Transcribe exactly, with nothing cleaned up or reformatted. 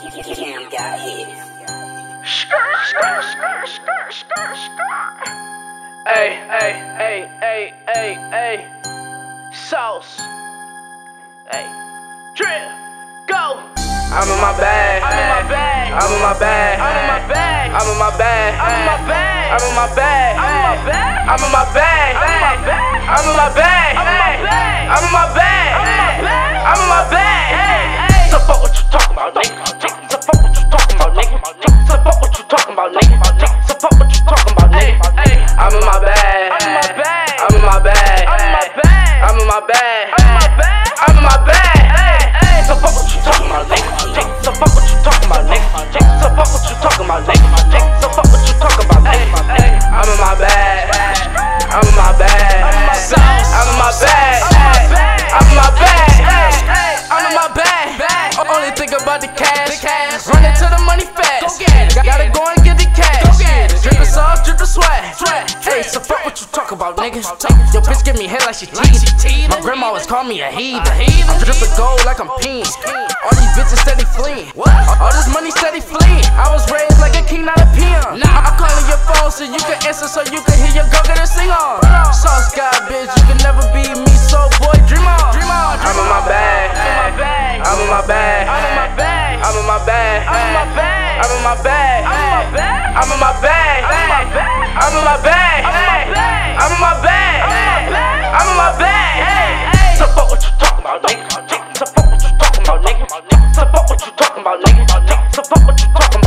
Cam got hit. Skirt, skirt, skirt, skirt, skirt, skirt. Hey, hey, hey, hey, hey, hey. Sauce. Hey. Drip. Go. I'm in my bag. I'm in my bag. I'm in my bag. I'm in my bag. I'm in my bag. I'm in my bag. I'm in my bag. I'm in my bag. I'm in my bag. I'm in my bag. I'm in my bag. I'm in my bag. So fuck what you talking about, nigga. So fuck what you talking about, nigga. So fuck what you talking about, nigga. So fuck what you talking about, nigga. I'm in my bag. I'm in my bag. I'm in my bag. I'm in my bag. I'm in my bag. I'm in my bag. So fuck what you talking about, nigga. So fuck what you talking about, nigga. So fuck what you talking about, nigga. So fuck what you talking about, nigga. I'm in my bag. I'm in my bag. I'm in my bag. I'm in my bag. I'm in my bag. I'm in my bag. Only think about the cash. Run into the money fast. Gotta go and get the cash. Drip the sauce, drip the swag. Hey, so fuck what you talk about, nigga. Yo, bitch give me head like she teething. My grandma always call me a heathen. I'm dripping gold like I'm peeing. All these bitches steady fleeing. All this money steady fleeing. I was raised like a king, not a peon. I'm calling your phone so you can answer, so you can hear your girl get her sing on. Sauce guy, bitch, you can never be me, so boy, dream on. I'm in my bag. I'm in my bag. I'm in my bag. I'm in my bag. I'm in my bag. I'm in my bag. I'm in my bag. I'm in my bag. I'm in my bag. I'm in my bag. So fuck what you talking about, nigga. So fuck what you talking about, nigga. So fuck what you talking about, nigga. So fuck what you talking about.